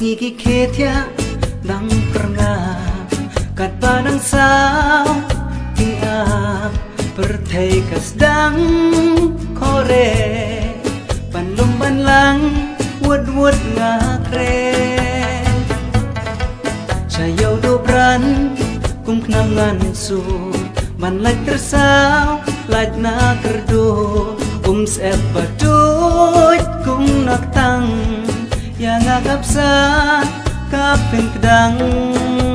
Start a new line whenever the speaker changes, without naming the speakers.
Ngiki ketia nang pernah kat panang sao tiap pertai kasdang kore panlum banlang wud ngakre sayaw dobran kum knam su man laj tersau laj na kerdo sep badut kum nak tang yang agap sa kaping kedang